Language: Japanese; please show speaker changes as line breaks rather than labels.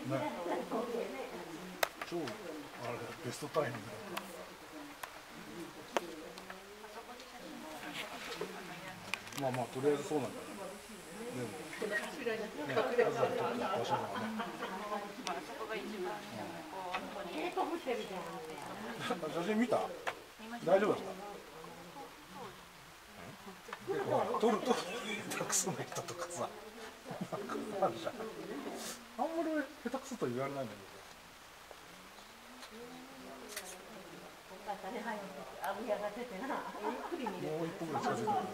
ね、超あれベストタイミングだ。まあまあとりあえずそうなんだよ。でも、ね、あずさんにとっては場所がね。写真見た？大丈夫ですか？撮ると下手くそな人とかさ、あるじゃん。あんまり下手くそと言われないんだけど。もう一歩ぐらい近づいてくる。